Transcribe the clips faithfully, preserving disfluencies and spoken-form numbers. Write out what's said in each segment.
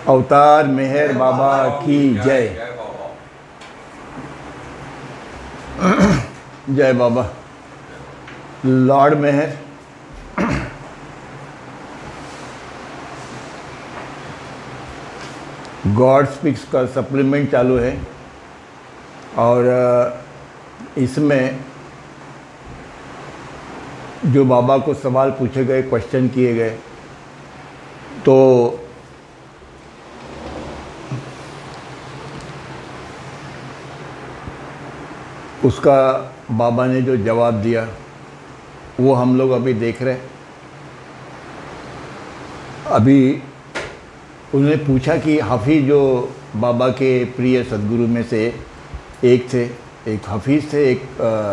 अवतार मेहर बाबा की जय। जय बाबा। लॉर्ड मेहर। गॉड स्पीक्स का सप्लीमेंट चालू है और इसमें जो बाबा को सवाल पूछे गए, क्वेश्चन किए गए, तो उसका बाबा ने जो जवाब दिया वो हम लोग अभी देख रहे हैं। अभी उन्होंने पूछा कि हाफिज़ जो बाबा के प्रिय सद्गुरु में से एक थे, एक हाफिज़ थे, एक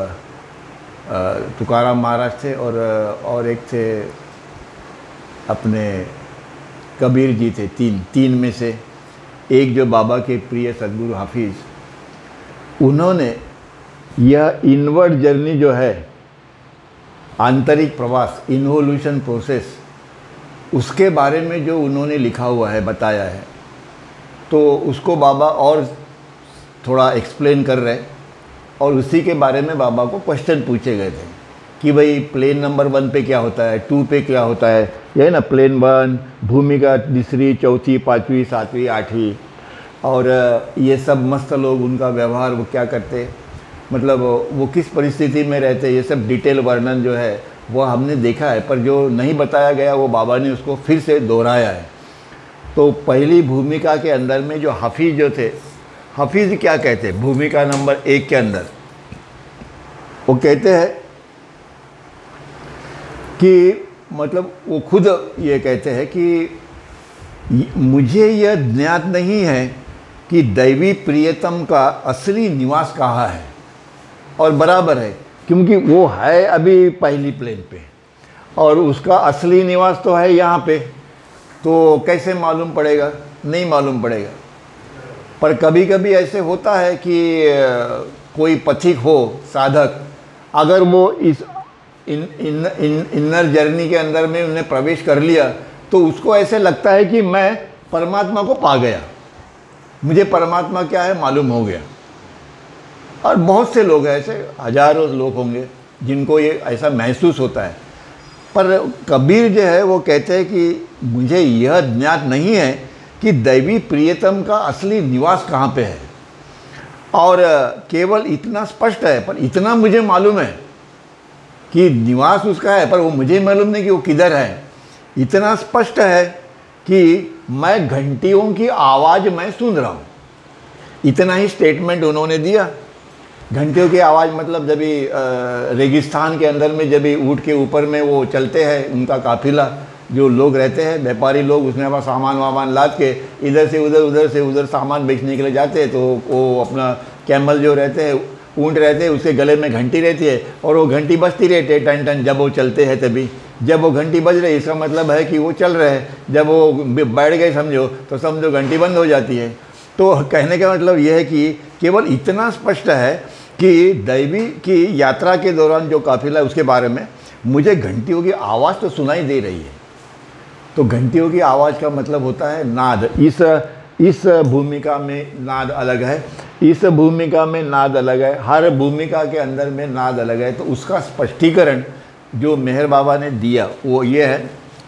तुकाराम महाराज थे और और एक थे अपने कबीर जी थे। तीन तीन में से एक जो बाबा के प्रिय सद्गुरु हाफिज़, उन्होंने यह इनवर्ड जर्नी जो है, आंतरिक प्रवास, इन्वोल्यूशन प्रोसेस, उसके बारे में जो उन्होंने लिखा हुआ है, बताया है, तो उसको बाबा और थोड़ा एक्सप्लेन कर रहे और उसी के बारे में बाबा को क्वेश्चन पूछे गए थे कि भाई प्लेन नंबर वन पे क्या होता है, टू पे क्या होता है, यही ना, प्लेन वन, भूमिका तीसरी, चौथी, पाँचवीं, सातवीं, आठवीं, और ये सब मस्त लोग, उनका व्यवहार, वो क्या करते, मतलब वो किस परिस्थिति में रहते, ये सब डिटेल वर्णन जो है वो हमने देखा है, पर जो नहीं बताया गया वो बाबा ने उसको फिर से दोहराया है। तो पहली भूमिका के अंदर में जो हाफिज़ जो थे, हाफिज़ क्या कहते हैं भूमिका नंबर एक के अंदर, वो कहते हैं कि मतलब वो खुद ये कहते हैं कि मुझे यह ज्ञात नहीं है कि दैवी प्रियतम का असली निवास कहाँ है, और बराबर है क्योंकि वो है अभी पहली प्लेन पे और उसका असली निवास तो है यहाँ पे, तो कैसे मालूम पड़ेगा, नहीं मालूम पड़ेगा। पर कभी कभी ऐसे होता है कि कोई पथिक हो, साधक, अगर वो इस इन इन इन इनर जर्नी के अंदर में उन्हें प्रवेश कर लिया तो उसको ऐसे लगता है कि मैं परमात्मा को पा गया, मुझे परमात्मा क्या है मालूम हो गया। और बहुत से लोग हैं ऐसे, हजारों लोग होंगे जिनको ये ऐसा महसूस होता है। पर कबीर जो है वो कहते हैं कि मुझे यह ज्ञात नहीं है कि दैवी प्रियतम का असली निवास कहाँ पे है, और केवल इतना स्पष्ट है, पर इतना मुझे मालूम है कि निवास उसका है, पर वो मुझे मालूम नहीं कि वो किधर है। इतना स्पष्ट है कि मैं घंटियों की आवाज़ मैं सुन रहा हूँ, इतना ही स्टेटमेंट उन्होंने दिया। घंटियों की आवाज़ मतलब जब भी रेगिस्तान के अंदर में जब भी ऊँट के ऊपर में वो चलते हैं, उनका काफिला, जो लोग रहते हैं, व्यापारी लोग, उसमें अपना सामान वामान लाद के इधर से उधर, उधर से उधर सामान बेचने के लिए जाते हैं, तो वो अपना कैमल जो रहते हैं, ऊँट रहते हैं, उसके गले में घंटी रहती है और वो घंटी बजती रहती है टन टन, जब वो चलते हैं तभी। जब वो घंटी बज रही है इसका मतलब है कि वो चल रहे हैं, जब वो बैठ गए समझो तो समझो घंटी बंद हो जाती है। तो कहने का मतलब यह है कि केवल इतना स्पष्ट है कि दैवी की यात्रा के दौरान जो काफिला है उसके बारे में मुझे घंटियों की आवाज़ तो सुनाई दे रही है। तो घंटियों की आवाज़ का मतलब होता है नाद। इस इस भूमिका में नाद अलग है, इस भूमिका में नाद अलग है, हर भूमिका के अंदर में नाद अलग है। तो उसका स्पष्टीकरण जो मेहर बाबा ने दिया वो ये है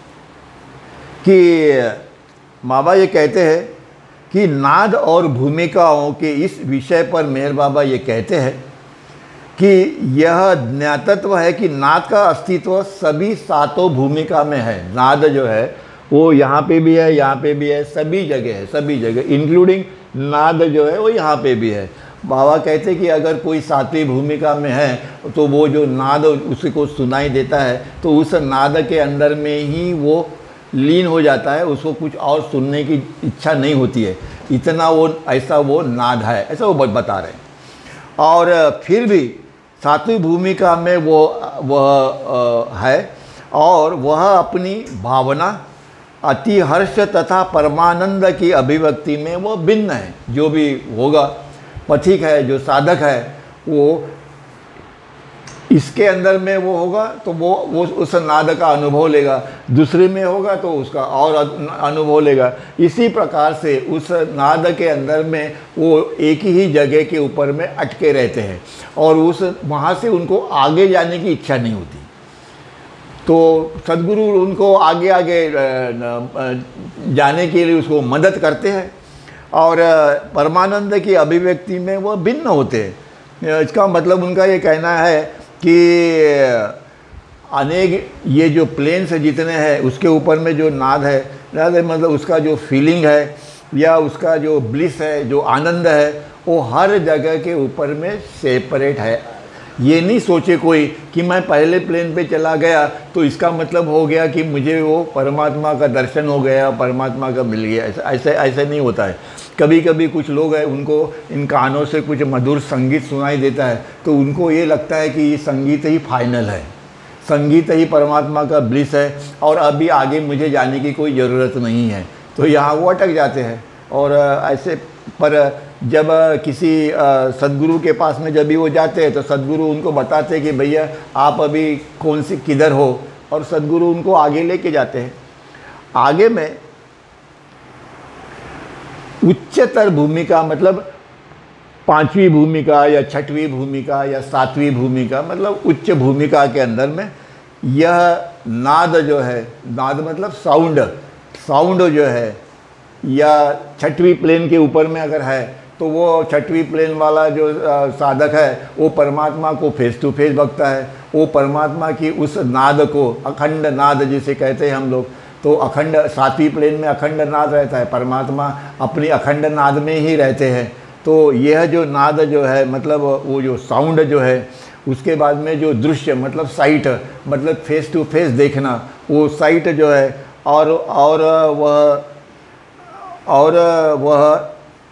कि बाबा ये कहते हैं कि नाद और भूमिकाओं के इस विषय पर मेहर बाबा ये कहते हैं कि यह ज्ञातत्व है कि नाद का अस्तित्व सभी सातों भूमिका में है। नाद जो है वो यहाँ पे भी है, यहाँ पे भी है, सभी जगह है, सभी जगह, इंक्लूडिंग नाद जो है वो यहाँ पे भी है। बाबा कहते हैं कि अगर कोई सातवीं भूमिका में है तो वो जो नाद उसको सुनाई देता है तो उस नाद के अंदर में ही वो लीन हो जाता है, उसको कुछ और सुनने की इच्छा नहीं होती है, इतना वो ऐसा वो नाद है, ऐसा वो बता रहे हैं। और फिर भी सातवीं भूमिका में वो वह है और वह अपनी भावना, अति हर्ष तथा परमानंद की अभिव्यक्ति में वो भिन्न है। जो भी होगा, पथिक है, जो साधक है, वो इसके अंदर में वो होगा तो वो वो उस नाद का अनुभव लेगा, दूसरे में होगा तो उसका और अनुभव लेगा। इसी प्रकार से उस नाद के अंदर में वो एक ही जगह के ऊपर में अटके रहते हैं और उस वहाँ से उनको आगे जाने की इच्छा नहीं होती। तो सद्गुरु उनको आगे आगे जाने के लिए उसको मदद करते हैं और परमानंद की अभिव्यक्ति में वो भिन्न होते हैं। इसका मतलब उनका ये कहना है कि अनेक ये जो प्लेन्स जितने हैं उसके ऊपर में जो नाद है, नाद है मतलब उसका जो फीलिंग है या उसका जो ब्लिस है, जो आनंद है, वो हर जगह के ऊपर में सेपरेट है। ये नहीं सोचे कोई कि मैं पहले प्लेन पे चला गया तो इसका मतलब हो गया कि मुझे वो परमात्मा का दर्शन हो गया, परमात्मा का मिल गया। ऐसा ऐसे ऐसे नहीं होता है। कभी कभी कुछ लोग हैं, उनको इन कानों से कुछ मधुर संगीत सुनाई देता है तो उनको ये लगता है कि ये संगीत ही फाइनल है, संगीत ही परमात्मा का ब्लिस है और अभी आगे मुझे जाने की कोई ज़रूरत नहीं है, तो यहाँ वो अटक जाते हैं। और ऐसे पर जब किसी सद्गुरु के पास में जब भी वो जाते हैं तो सद्गुरु उनको बताते हैं कि भैया आप अभी कौन सी किधर हो, और सद्गुरु उनको आगे लेके जाते हैं। आगे में उच्चतर भूमिका मतलब पांचवी भूमिका या छठवीं भूमिका या सातवीं भूमिका मतलब उच्च भूमिका के अंदर में यह नाद जो है, नाद मतलब साउंड, साउंड जो है या छठवीं प्लेन के ऊपर में अगर है तो वो छठवीं प्लेन वाला जो साधक है वो परमात्मा को फेस टू फेस बकता है। वो परमात्मा की उस नाद को, अखंड नाद जिसे कहते हैं हम लोग, तो अखंड सातवीं प्लेन में अखंड नाद रहता है, परमात्मा अपनी अखंड नाद में ही रहते हैं। तो यह जो नाद जो है मतलब वो जो साउंड जो है, उसके बाद में जो दृश्य मतलब साइट मतलब फेस टू फेस देखना, वो साइट जो है, और और वह और वह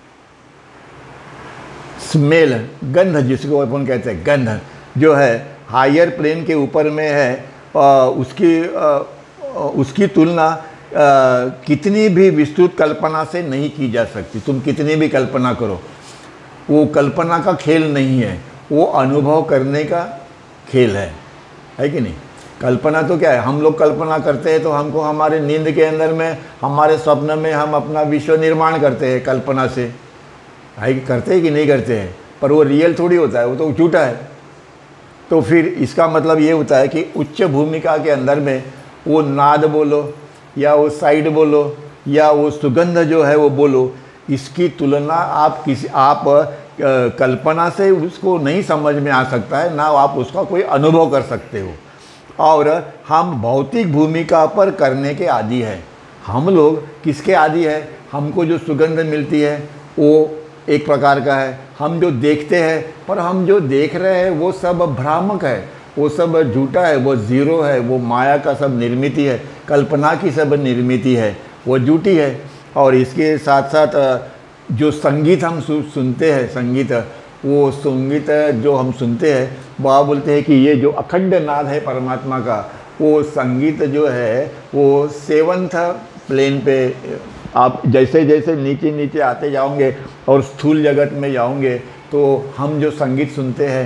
स्मेल, गंध जिसको अपन कहते हैं, गंध जो है हायर प्लेन के ऊपर में है, आ, उसकी आ, उसकी तुलना आ, कितनी भी विस्तृत कल्पना से नहीं की जा सकती। तुम कितनी भी कल्पना करो, वो कल्पना का खेल नहीं है, वो अनुभव करने का खेल है, है कि नहीं। कल्पना तो क्या है, हम लोग कल्पना करते हैं तो हमको हमारे नींद के अंदर में, हमारे स्वप्न में हम अपना विश्व निर्माण करते हैं कल्पना से, है करते हैं कि नहीं करते हैं, पर वो रियल थोड़ी होता है, वो तो झूठा है। तो फिर इसका मतलब ये होता है कि उच्च भूमिका के अंदर में वो नाद बोलो या वो साइड बोलो या वो सुगंध जो है वो बोलो, इसकी तुलना आप किसी आप कल्पना से उसको नहीं समझ में आ सकता है, ना आप उसका कोई अनुभव कर सकते हो। और हम भौतिक भूमिका पर करने के आदी है। हम लोग किसके आदी है, हमको जो सुगंध मिलती है वो एक प्रकार का है, हम जो देखते हैं, पर हम जो देख रहे हैं वो सब भ्रामक है, वो सब झूठा है, वो ज़ीरो है, वो माया का सब निर्मिति है, कल्पना की सब निर्मिति है, वो झूठी है। और इसके साथ साथ जो संगीत हम सुनते हैं, संगीत वो संगीत जो हम सुनते हैं, वह बोलते हैं कि ये जो अखंड नाद है परमात्मा का, वो संगीत जो है वो सेवंथ प्लेन पे आप जैसे जैसे नीचे नीचे आते जाओगे और स्थूल जगत में जाओगे तो हम जो संगीत सुनते हैं,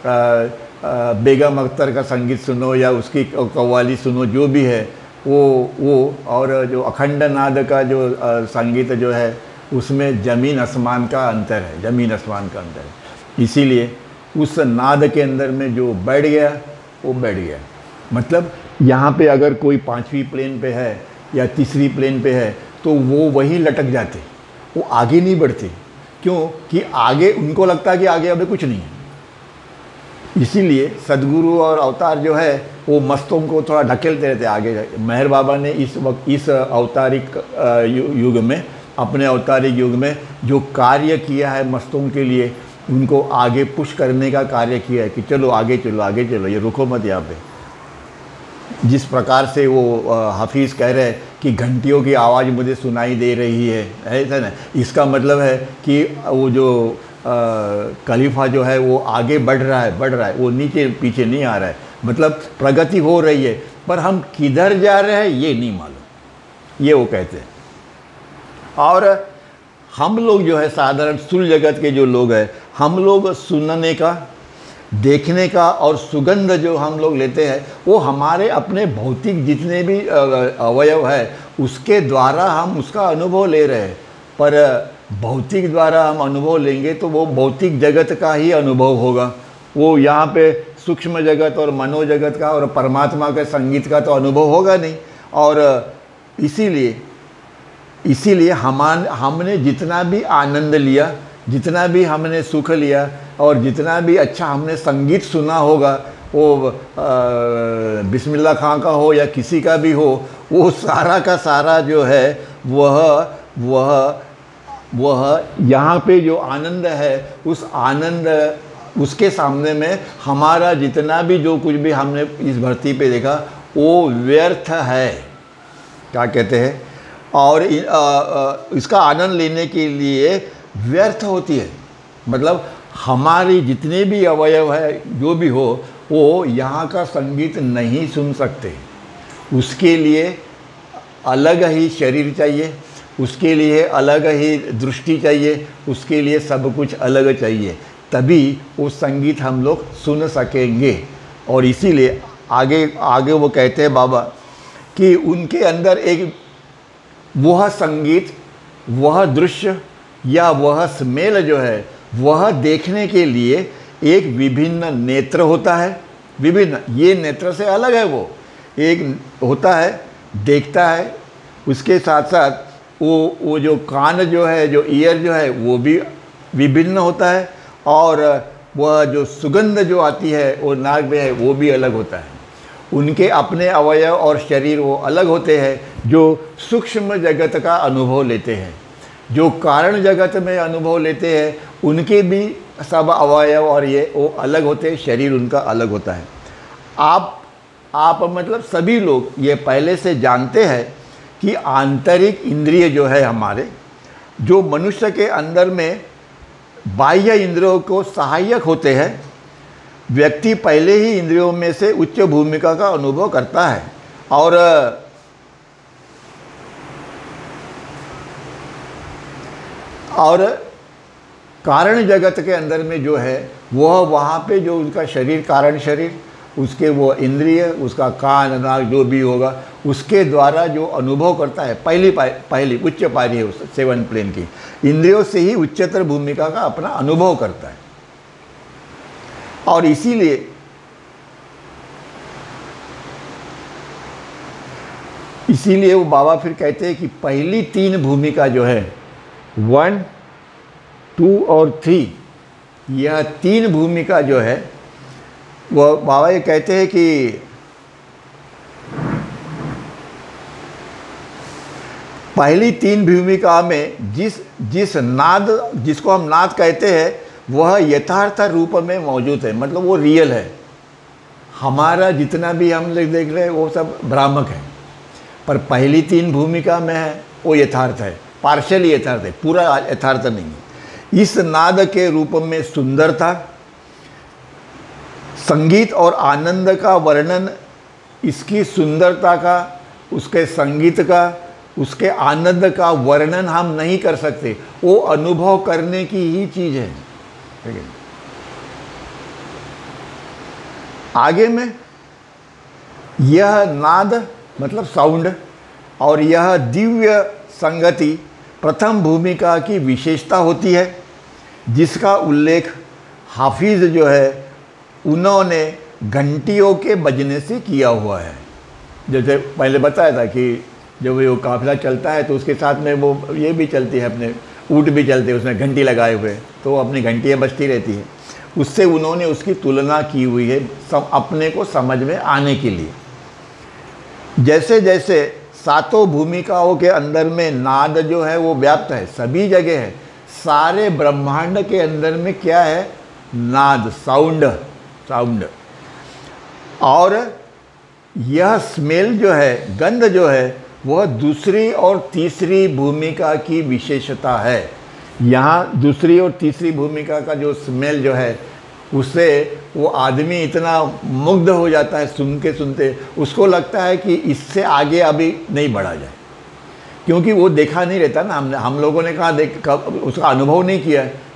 बेगम अख्तर का संगीत सुनो या उसकी कव्वाली सुनो, जो भी है वो वो और जो अखंड नाद का जो संगीत जो है उसमें ज़मीन आसमान का अंतर है, ज़मीन आसमान का अंतर है। इसीलिए उस नाद के अंदर में जो बैठ गया वो बैठ गया। मतलब यहाँ पे अगर कोई पांचवी प्लेन पे है या तीसरी प्लेन पे है तो वो वहीं लटक जाते, वो आगे नहीं बढ़ते। क्यों कि आगे उनको लगता है कि आगे अभी कुछ नहीं है। इसीलिए सद्गुरु और अवतार जो है वो मस्तों को थोड़ा ढकेलते रहते आगे। मेहर बाबा ने इस वक्त इस अवतारिक युग में, अपने अवतारिक युग में जो कार्य किया है मस्तों के लिए, उनको आगे पुश करने का कार्य किया है कि चलो आगे चलो आगे चलो, ये रुको मत यहाँ पे। जिस प्रकार से वो हाफिज़ कह रहे हैं कि घंटियों की आवाज़ मुझे सुनाई दे रही है, ऐसा ना, इसका मतलब है कि वो जो खलीफा जो है वो आगे बढ़ रहा है बढ़ रहा है वो नीचे पीछे नहीं आ रहा है। मतलब प्रगति हो रही है, पर हम किधर जा रहे हैं ये नहीं मालूम, ये वो कहते हैं। और हम लोग जो है साधारण स्थूल जगत के जो लोग हैं, हम लोग सुनने का देखने का और सुगंध जो हम लोग लेते हैं वो हमारे अपने भौतिक जितने भी अवयव है उसके द्वारा हम उसका अनुभव ले रहे हैं। पर भौतिक द्वारा हम अनुभव लेंगे तो वो भौतिक जगत का ही अनुभव होगा, वो यहाँ पे सूक्ष्म जगत और मनोजगत का और परमात्मा के संगीत का तो अनुभव होगा नहीं। और इसीलिए इसीलिए हमान हमने जितना भी आनंद लिया, जितना भी हमने सुख लिया और जितना भी अच्छा हमने संगीत सुना होगा, वो बिस्मिल्लाह खां का हो या किसी का भी हो, वो सारा का सारा जो है वह वह वह यहाँ पे जो आनंद है उस आनंद उसके सामने में हमारा जितना भी जो कुछ भी हमने इस धरती पे देखा वो व्यर्थ है, क्या कहते हैं। और इसका आनंद लेने के लिए व्यर्थ होती है, मतलब हमारी जितने भी अवयव है जो भी हो वो यहाँ का संगीत नहीं सुन सकते। उसके लिए अलग ही शरीर चाहिए, उसके लिए अलग ही दृष्टि चाहिए, उसके लिए सब कुछ अलग चाहिए, तभी वो संगीत हम लोग सुन सकेंगे। और इसीलिए आगे आगे वो कहते हैं बाबा कि उनके अंदर एक वह संगीत, वह दृश्य या वह स्मेल जो है वह देखने के लिए एक विभिन्न नेत्र होता है। विभिन्न, ये नेत्र से अलग है, वो एक होता है देखता है, उसके साथ साथ वो वो जो कान जो है, जो ईयर जो है वो भी विभिन्न होता है, और वह जो सुगंध जो आती है वो नाक में है वो भी अलग होता है। उनके अपने अवयव और शरीर वो अलग होते हैं जो सूक्ष्म जगत का अनुभव लेते हैं। जो कारण जगत में अनुभव लेते हैं उनके भी सब अवयव और ये वो अलग होते हैं, शरीर उनका अलग होता है। आप आप मतलब सभी लोग ये पहले से जानते हैं कि आंतरिक इंद्रिय जो है हमारे, जो मनुष्य के अंदर में बाह्य इंद्रियों को सहायक होते हैं, व्यक्ति पहले ही इंद्रियों में से उच्च भूमिका का अनुभव करता है। और और कारण जगत के अंदर में जो है वह वहाँ पे जो उसका शरीर, कारण शरीर, उसके वो इंद्रिय, उसका कान नाक जो भी होगा उसके द्वारा जो अनुभव करता है, पहली पहली उच्च पारी है उस सेवन प्लेन की, इंद्रियों से ही उच्चतर भूमिका का अपना अनुभव करता है। और इसीलिए इसीलिए वो बाबा फिर कहते हैं कि पहली तीन भूमिका जो है, वन टू और थ्री, यह तीन भूमिका जो है वह बाबा ये कहते हैं कि पहली तीन भूमिका में जिस जिस नाद, जिसको हम नाद कहते हैं, वह यथार्थ रूप में मौजूद है, मतलब वो रियल है। हमारा जितना भी हम लोग देख रहे हैं वो सब भ्रामक है, पर पहली तीन भूमिका में है वो यथार्थ है, पार्शियली यथार्थ है, पूरा यथार्थ नहीं है। इस नाद के रूप में सुंदरता, संगीत और आनंद का वर्णन, इसकी सुंदरता का, उसके संगीत का, उसके आनंद का वर्णन हम नहीं कर सकते, वो अनुभव करने की ही चीज़ है। ठीक है, आगे में यह नाद मतलब साउंड और यह दिव्य संगति प्रथम भूमिका की विशेषता होती है, जिसका उल्लेख हाफिज जो है उन्होंने घंटियों के बजने से किया हुआ है। जैसे पहले बताया था कि जब वो काफिला चलता है तो उसके साथ में वो ये भी चलती है, अपने ऊँट भी चलते हैं उसमें घंटी लगाए हुए, तो वो अपनी घंटियाँ बजती रहती है। उससे उन्होंने उसकी तुलना की हुई है सब अपने को समझ में आने के लिए। जैसे जैसे सातों भूमिकाओं के अंदर में नाद जो है वो व्याप्त है, सभी जगह है, सारे ब्रह्मांड के अंदर में क्या है, नाद, साउंड साउंड और यह स्मेल जो है, गंध जो है, वह दूसरी और तीसरी भूमिका की विशेषता है। यहाँ दूसरी और तीसरी भूमिका का जो स्मेल जो है, उससे वो आदमी इतना मुग्ध हो जाता है सुन के सुनते, उसको लगता है कि इससे आगे अभी नहीं बढ़ा जाए, क्योंकि वो देखा नहीं रहता ना, हमने हम लोगों ने कहा देख उसका अनुभव नहीं किया है,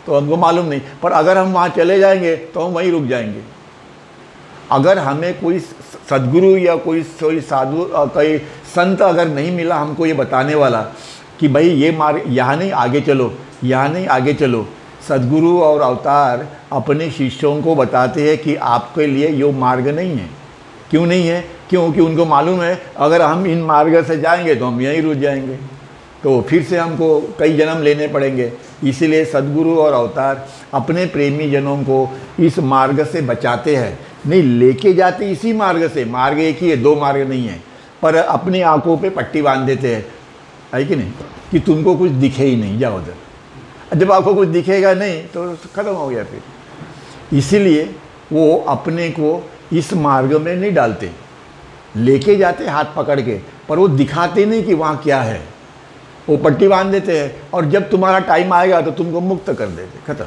तो हमको मालूम नहीं, पर अगर हम वहाँ चले जाएंगे तो हम वहीं रुक जाएंगे। अगर हमें कोई सद्गुरु या कोई कोई साधु कोई संत अगर नहीं मिला हमको ये बताने वाला कि भाई ये मार्ग यहाँ नहीं आगे चलो, यहाँ नहीं आगे चलो, सद्गुरु और अवतार अपने शिष्यों को बताते हैं कि आपके लिए ये मार्ग नहीं है। क्यों नहीं है? क्योंकि उनको मालूम है अगर हम इन मार्ग से जाएंगे तो हम यहीं रुक जाएंगे, तो फिर से हमको कई जन्म लेने पड़ेंगे। इसीलिए सद्गुरु और अवतार अपने प्रेमी जनों को इस मार्ग से बचाते हैं, नहीं लेके जाते इसी मार्ग से। मार्ग एक ही है, दो मार्ग नहीं है, पर अपनी आंखों पे पट्टी बांध देते हैं, है कि नहीं, कि तुमको कुछ दिखे ही नहीं, जाओ उधर। जब आपको कुछ दिखेगा नहीं तो ख़त्म हो गया फिर। इसीलिए वो अपने को इस मार्ग में नहीं डालते, लेके जाते हाथ पकड़ के, पर वो दिखाते नहीं कि वहाँ क्या है। वो पट्टी बांध देते हैं और जब तुम्हारा टाइम आएगा तो तुमको मुक्त कर देते, ख़त्म।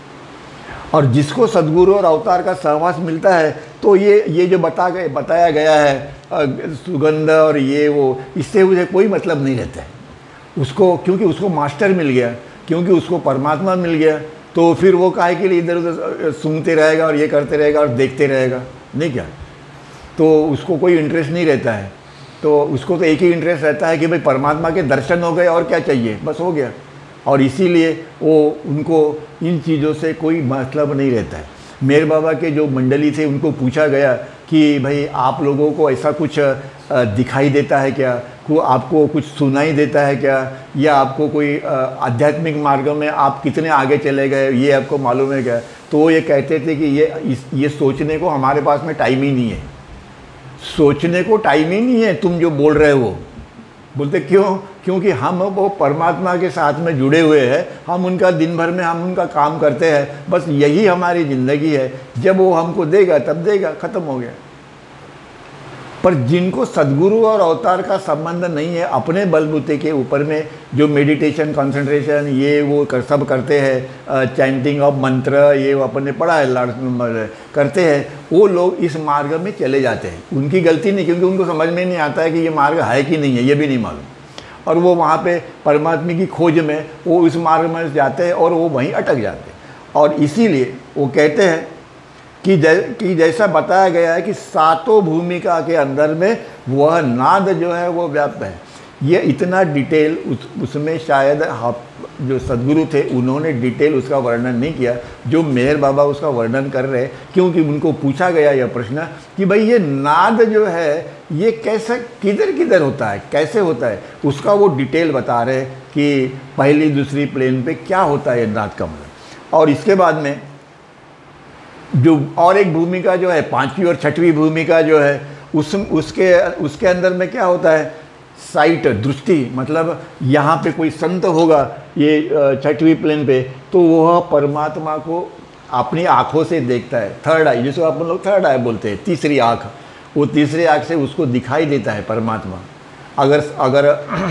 और जिसको सद्गुरु और अवतार का सहवास मिलता है तो ये ये जो बता गए बताया गया है सुगंध और ये वो, इससे उसे कोई मतलब नहीं रहता है उसको, क्योंकि उसको मास्टर मिल गया, क्योंकि उसको परमात्मा मिल गया। तो फिर वो काहे के लिए इधर उधर सुनते रहेगा और ये करते रहेगा और देखते रहेगा, नहीं क्या? तो उसको कोई इंटरेस्ट नहीं रहता है। तो उसको तो एक ही इंटरेस्ट रहता है कि भाई परमात्मा के दर्शन हो गए और क्या चाहिए, बस हो गया। और इसीलिए वो उनको इन चीज़ों से कोई मतलब नहीं रहता है। मेर बाबा के जो मंडली थे उनको पूछा गया कि भाई आप लोगों को ऐसा कुछ दिखाई देता है क्या, को आपको कुछ सुनाई देता है क्या, या आपको कोई आध्यात्मिक मार्ग में आप कितने आगे चले गए ये आपको मालूम है क्या? तो वो ये कहते थे कि ये इस ये सोचने को हमारे पास में टाइम ही नहीं है, सोचने को टाइम ही नहीं है तुम जो बोल रहे हो। बोलते क्यों? क्योंकि हम वो परमात्मा के साथ में जुड़े हुए हैं, हम उनका दिन भर में हम उनका काम करते हैं, बस यही हमारी ज़िंदगी है। जब वो हमको देगा तब देगा, ख़त्म हो गया। पर जिनको सद्गुरु और अवतार का संबंध नहीं है, अपने बलबूते के ऊपर में जो मेडिटेशन कंसंट्रेशन ये वो कर, सब करते हैं, चैंटिंग ऑफ मंत्र ये वो अपने पढ़ा है लाड़ करते हैं, वो लोग इस मार्ग में चले जाते हैं। उनकी गलती नहीं, क्योंकि उनको समझ में नहीं आता है कि ये मार्ग है कि नहीं है, ये भी नहीं मालूम। और वो वहाँ पे परमात्मा की खोज में वो इस मार्ग में जाते हैं और वो वहीं अटक जाते हैं। और इसीलिए वो कहते हैं कि जै कि जैसा बताया गया है कि सातों भूमिका के अंदर में वह नाद जो है वो व्याप्त है। ये इतना डिटेल उस उसमें शायद जो सद्गुरु थे उन्होंने डिटेल उसका वर्णन नहीं किया जो मेहर बाबा उसका वर्णन कर रहे, क्योंकि उनको पूछा गया यह प्रश्न कि भाई ये नाद जो है ये कैसे किधर किधर होता है, कैसे होता है, उसका वो डिटेल बता रहे कि पहली दूसरी प्लेन पे क्या होता है नाद का मतलब। और इसके बाद में जो और एक भूमिका जो है पांचवी और छठवीं भूमिका जो है उस उसके उसके अंदर में क्या होता है, साइट दृष्टि, मतलब यहाँ पे कोई संत होगा ये छठवीं प्लेन पे तो वह परमात्मा को अपनी आँखों से देखता है, थर्ड आई जिसको अपन लोग थर्ड आई बोलते हैं, तीसरी आँख, वो तीसरी आँख से उसको दिखाई देता है परमात्मा। अगर अगर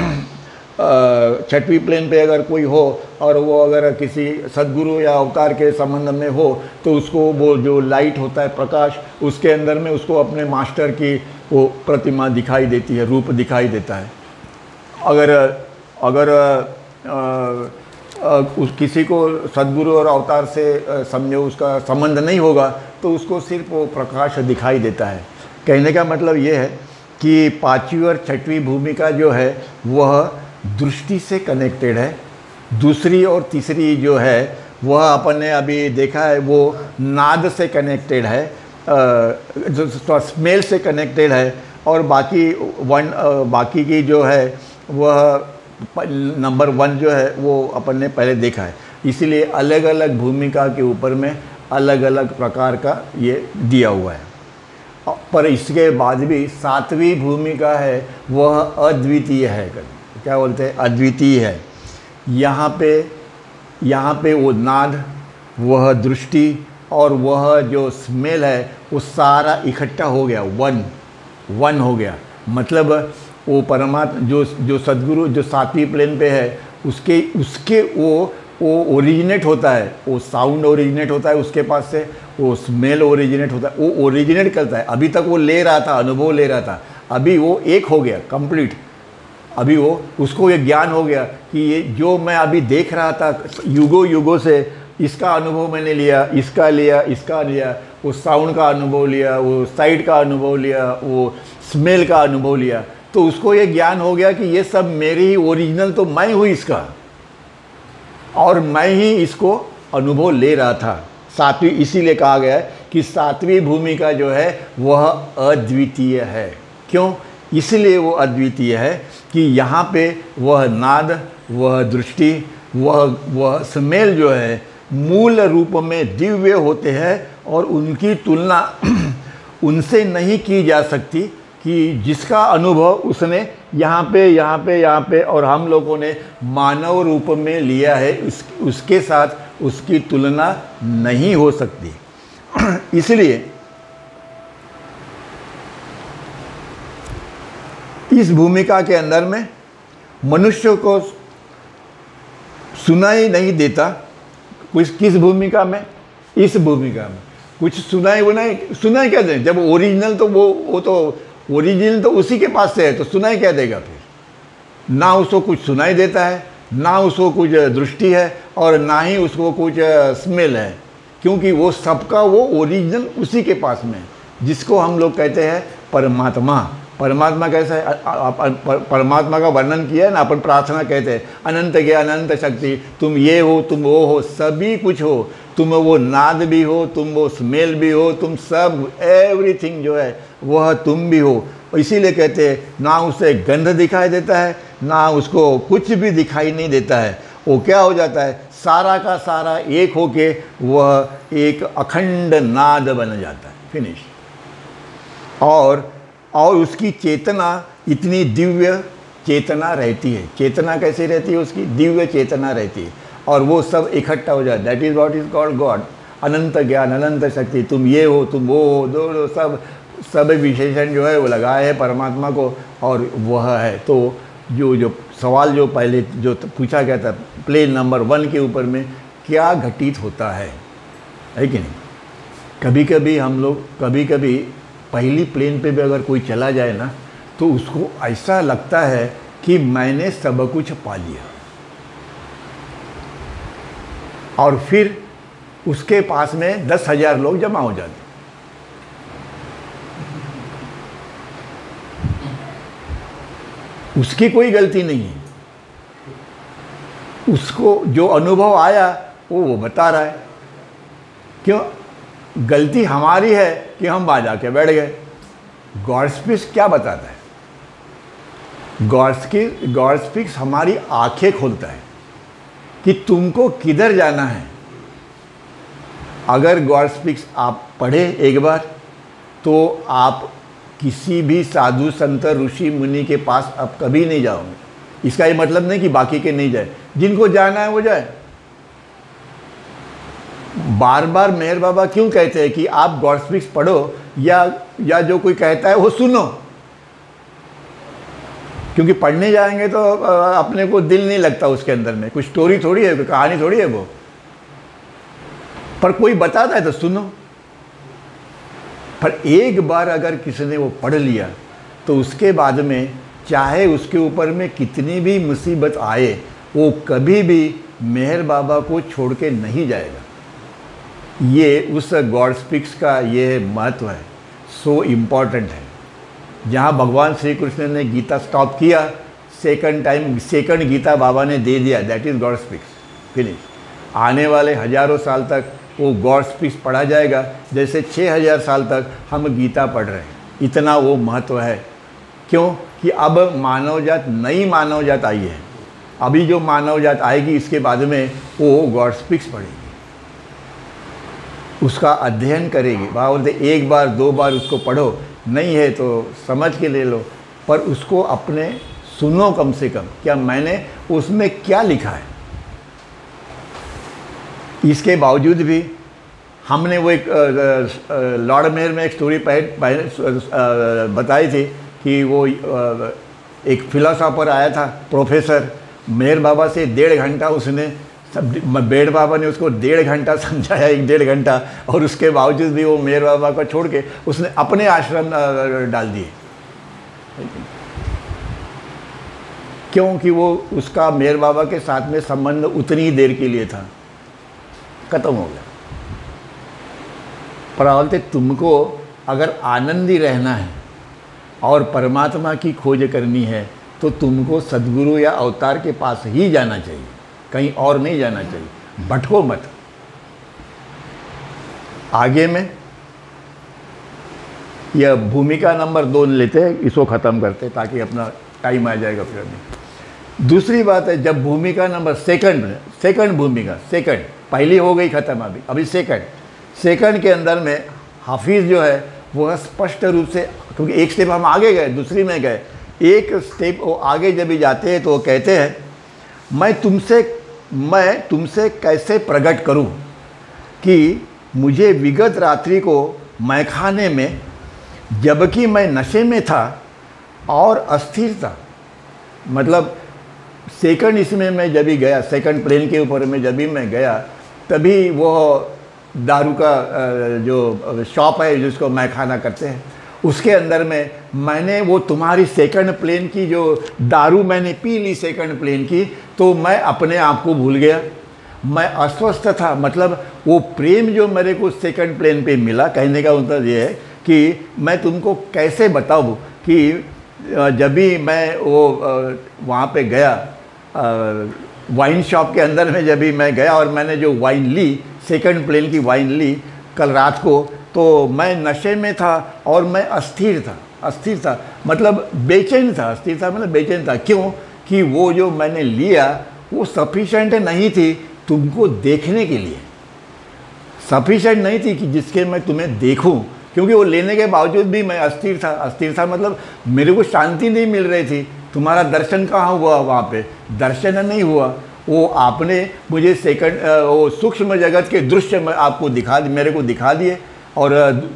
छठवीं प्लेन पे अगर कोई हो और वो अगर किसी सद्गुरु या अवतार के संबंध में हो तो उसको वो जो लाइट होता है प्रकाश उसके अंदर में उसको अपने मास्टर की वो प्रतिमा दिखाई देती है, रूप दिखाई देता है। अगर अगर आ, आ, उस किसी को सद्गुरु और अवतार से समझो उसका संबंध नहीं होगा तो उसको सिर्फ वो प्रकाश दिखाई देता है। कहने का मतलब ये है कि पांचवी और छठवीं भूमिका जो है वह दृष्टि से कनेक्टेड है, दूसरी और तीसरी जो है वह अपन ने अभी देखा है वो नाद से कनेक्टेड है, जो स्मेल से कनेक्टेड है, और बाकी वन बाकी की जो है वह नंबर वन जो है वो अपन ने पहले देखा है। इसीलिए अलग अलग भूमिका के ऊपर में अलग अलग प्रकार का ये दिया हुआ है। पर इसके बाद भी सातवीं भूमिका है वह अद्वितीय है, क्या बोलते हैं, अद्वितीय है। यहाँ पे यहाँ पे वो नाद, वह दृष्टि और वह जो स्मेल है वो सारा इकट्ठा हो गया, वन वन हो गया। मतलब वो परमात्मा जो जो सद्गुरु जो सातवीं प्लेन पे है उसके उसके वो वो ओरिजिनेट होता है, वो साउंड ओरिजिनेट होता है उसके पास से, वो स्मेल ओरिजिनेट होता है, वो ओरिजिनेट करता है। अभी तक वो ले रहा था, अनुभव ले रहा था, अभी वो एक हो गया कंप्लीट। अभी वो उसको ये ज्ञान हो गया कि ये जो मैं अभी देख रहा था युगों युगों से इसका अनुभव मैंने लिया, इसका लिया, इसका लिया, वो साउंड का अनुभव लिया, वो साइट का अनुभव लिया, वो स्मेल का अनुभव लिया, तो उसको ये ज्ञान हो गया कि ये सब मेरी ही ओरिजिनल तो मैं हूँ इसका, और मैं ही इसको अनुभव ले रहा था। सातवीं, इसीलिए कहा गया है कि सातवीं भूमिका जो है वह अद्वितीय है। क्यों? इसलिए वो अद्वितीय है कि यहाँ पे वह नाद, वह दृष्टि, वह वह स्मेल जो है मूल रूप में दिव्य होते हैं, और उनकी तुलना उनसे नहीं की जा सकती कि जिसका अनुभव उसने यहाँ पे यहाँ पे यहाँ पे और हम लोगों ने मानव रूप में लिया है, उस उसके साथ उसकी तुलना नहीं हो सकती। इसलिए इस भूमिका के अंदर में मनुष्य को सुनाई नहीं देता। कुछ किस भूमिका में? इस भूमिका में कुछ सुनाई बुनाई, सुनाई क्या दें? जब ओरिजिनल तो वो वो तो ओरिजिनल तो उसी के पास से है, तो सुनाई क्या देगा फिर? ना उसको कुछ सुनाई देता है, ना उसको कुछ दृष्टि है, और ना ही उसको कुछ स्मेल है, क्योंकि वो सबका वो ओरिजिनल उसी के पास में है, जिसको हम लोग कहते हैं परमात्मा। परमात्मा कैसा है? परमात्मा का वर्णन किया है ना, अपन प्रार्थना कहते हैं अनंत ज्ञान अनंत शक्ति, तुम ये हो, तुम वो हो, सभी कुछ हो, तुम वो नाद भी हो, तुम वो स्मेल भी हो, तुम सब एवरीथिंग जो है वह तुम भी हो। इसीलिए कहते हैं ना उसे गंध दिखाई देता है, ना उसको कुछ भी दिखाई नहीं देता है। वो क्या हो जाता है? सारा का सारा एक होके वह एक अखंड नाद बन जाता है। फिनिश। और और उसकी चेतना इतनी दिव्य चेतना रहती है। चेतना कैसे रहती है? उसकी दिव्य चेतना रहती है, और वो सब इकट्ठा हो जाए। That is what is called God. अनंत ज्ञान अनंत शक्ति, तुम ये हो, तुम वो हो, दो, दो सब सब विशेषण जो है वो लगाए है परमात्मा को, और वह है। तो जो जो सवाल जो पहले जो पूछा गया था प्लेन नंबर वन के ऊपर में, क्या घटित होता है, है कि नहीं? कभी कभी हम लोग कभी कभी पहली प्लेन पे भी अगर कोई चला जाए ना, तो उसको ऐसा लगता है कि मैंने सब कुछ पा लिया, और फिर उसके पास में दस हजार लोग जमा हो जाते। उसकी कोई गलती नहीं है, उसको जो अनुभव आया वो वो बता रहा है। क्यों? गलती हमारी है कि हम वहाँ जाके बैठ गए। गॉड स्पीक्स क्या बताता है? गॉड की गॉड स्पीक्स हमारी आंखें खोलता है कि तुमको किधर जाना है। अगर गॉड स्पीक्स आप पढ़े एक बार, तो आप किसी भी साधु संत ऋषि मुनि के पास अब कभी नहीं जाओगे। इसका ये मतलब नहीं कि बाकी के नहीं जाए, जिनको जाना है वो जाए। बार बार मेहर बाबा क्यों कहते हैं कि आप गॉड स्पीक्स पढ़ो, या या जो कोई कहता है वो सुनो? क्योंकि पढ़ने जाएंगे तो अपने को दिल नहीं लगता उसके अंदर में। कुछ स्टोरी थोड़ी है, कोई कहानी थोड़ी है वो, पर कोई बताता है तो सुनो। पर एक बार अगर किसी ने वो पढ़ लिया, तो उसके बाद में चाहे उसके ऊपर में कितनी भी मुसीबत आए, वो कभी भी मेहर बाबा को छोड़ के नहीं जाएगा। ये उस गॉड स्पीक्स का ये महत्व है, सो इम्पॉर्टेंट है। जहाँ भगवान श्री कृष्ण ने गीता स्टॉप किया, सेकंड टाइम सेकंड गीता बाबा ने दे दिया, that is God speaks. Finish. आने वाले हजारों साल तक वो गॉड स्पीक्स पढ़ा जाएगा, जैसे छः हज़ार साल तक हम गीता पढ़ रहे हैं। इतना वो महत्व है। क्यों? कि अब मानव जात, नई मानव जात आई है। अभी जो मानव जात आएगी इसके बाद में वो गॉड स्पीक्स पढ़ेगी, उसका अध्ययन करेगी। बाबा बोलते एक बार दो बार उसको पढ़ो, नहीं है तो समझ के ले लो, पर उसको अपने सुनो कम से कम, क्या मैंने उसमें क्या लिखा है। इसके बावजूद भी हमने वो एक लॉर्ड मेयर में एक स्टोरी बताई थी कि वो एक फिलोसोफर आया था, प्रोफेसर। मेहर बाबा से डेढ़ घंटा उसने सब, मेहर बाबा ने उसको डेढ़ घंटा समझाया, एक डेढ़ घंटा, और उसके बावजूद भी वो मेहर बाबा को छोड़ के उसने अपने आश्रम डाल दिए। क्योंकि वो उसका मेहर बाबा के साथ में संबंध उतनी ही देर के लिए था। खत्म हो गया। पर बोलते तुमको अगर आनंदी रहना है और परमात्मा की खोज करनी है तो तुमको सद्गुरु या अवतार के पास ही जाना चाहिए, कहीं और नहीं जाना चाहिए, भटको मत। आगे में यह भूमिका नंबर दो लेते हैं, इसको ख़त्म करते ताकि अपना टाइम आ जाएगा फिर नहीं। दूसरी बात है, जब भूमिका नंबर सेकंड सेकंड भूमिका सेकंड पहली हो गई ख़त्म, अभी अभी सेकंड सेकंड के अंदर में हाफिज़ जो है वह स्पष्ट रूप से, क्योंकि एक स्टेप हम आगे गए दूसरी में गए, एक स्टेप वो आगे जब भी जाते हैं तो वो कहते हैं मैं तुमसे मैं तुमसे कैसे प्रकट करूं कि मुझे विगत रात्रि को मैखाने में जबकि मैं नशे में था और अस्थिर था। मतलब सेकंड इसमें मैं जब भी गया, सेकंड प्लेन के ऊपर में जब भी मैं गया, तभी वो दारू का जो शॉप है जिसको मैखाना करते हैं, उसके अंदर में मैंने वो तुम्हारी सेकंड प्लेन की जो दारू मैंने पी ली सेकंड प्लेन की, तो मैं अपने आप को भूल गया, मैं अस्वस्थ था। मतलब वो प्रेम जो मेरे को सेकंड प्लेन पे मिला, कहने का मतलब ये है कि मैं तुमको कैसे बताऊँ कि जब भी मैं वो वहाँ पे गया वाइन शॉप के अंदर में, जब भी मैं गया और मैंने जो वाइन ली सेकंड प्लेन की वाइन ली कल रात को, तो मैं नशे में था और मैं अस्थिर था अस्थिर था मतलब बेचैन था। अस्थिर था मतलब बेचैन था। क्यों? कि वो जो मैंने लिया वो सफिशेंट नहीं थी तुमको देखने के लिए, सफिशेंट नहीं थी कि जिसके मैं तुम्हें देखूं। क्योंकि वो लेने के बावजूद भी मैं अस्थिर था अस्थिर था मतलब मेरे को शांति नहीं मिल रही थी। तुम्हारा दर्शन कहाँ हुआ? वहाँ पे दर्शन नहीं हुआ। वो आपने मुझे सेकंड वो सूक्ष्म जगत के दृश्य में आपको दिखा मेरे को दिखा दिए, और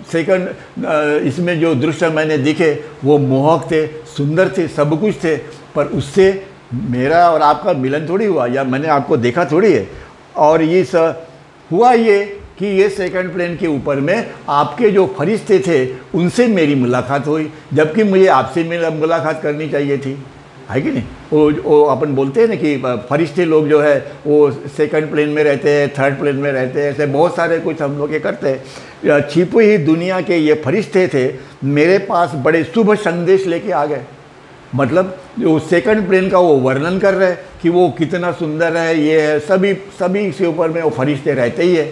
सेकंड इसमें जो दृश्य मैंने दिखे वो मोहक थे, सुंदर थे, सब कुछ थे, पर उससे मेरा और आपका मिलन थोड़ी हुआ, या मैंने आपको देखा थोड़ी है। और ये सब हुआ ये कि ये सेकंड प्लेन के ऊपर में आपके जो फरिश्ते थे उनसे मेरी मुलाकात हुई, जबकि मुझे आपसे मेरा मुलाकात करनी चाहिए थी, है कि नहीं? वो वो अपन बोलते हैं ना कि फरिश्ते लोग जो है वो सेकंड प्लेन में रहते हैं, थर्ड प्लेन में रहते हैं, ऐसे बहुत सारे कुछ हम लोग ये करते हैं। छिपी हुई दुनिया के ये फरिश्ते थे, मेरे पास बड़े शुभ संदेश लेके आ गए। मतलब जो सेकंड प्लेन का वो वर्णन कर रहे हैं कि वो कितना सुंदर है, ये है, सभी सभी के ऊपर में वो फरिश्ते रहते ही है।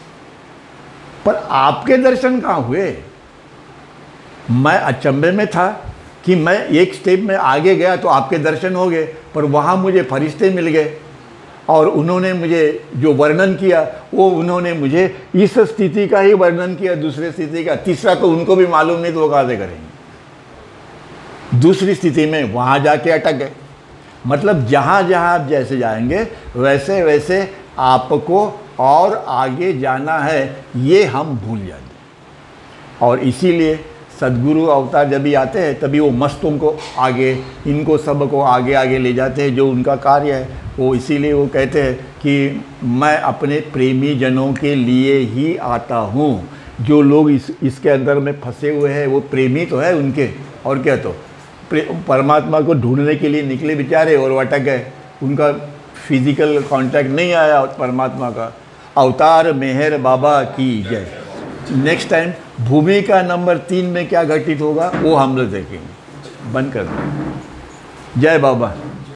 पर आपके दर्शन कहाँ हुए? मैं अचंभे में था कि मैं एक स्टेप में आगे गया तो आपके दर्शन हो गए, पर वहाँ मुझे फरिश्ते मिल गए और उन्होंने मुझे जो वर्णन किया वो उन्होंने मुझे इस स्थिति का ही वर्णन किया, दूसरी स्थिति का, तीसरा तो उनको भी मालूम नहीं, तो वो कहाँ से करेंगे? दूसरी स्थिति में वहाँ जाके अटक गए। मतलब जहाँ जहाँ आप जैसे जाएंगे वैसे वैसे आपको और आगे जाना है, ये हम भूल जाते। और इसीलिए सद्गुरु अवतार जब भी आते हैं तभी वो मस्तों को आगे, इनको सब को आगे आगे ले जाते हैं, जो उनका कार्य है वो। इसीलिए वो कहते हैं कि मैं अपने प्रेमी जनों के लिए ही आता हूँ। जो लोग इस इसके अंदर में फंसे हुए हैं वो प्रेमी तो है उनके, और क्या, तो परमात्मा को ढूंढने के लिए निकले बेचारे और वो अटक गए, उनका फिजिकल कांटेक्ट नहीं आया परमात्मा का। अवतार मेहर बाबा की जय। नेक्स्ट टाइम भूमिका नंबर तीन में क्या घटित होगा वो हम लोग देखेंगे। बंद कर दो। जय बाबा।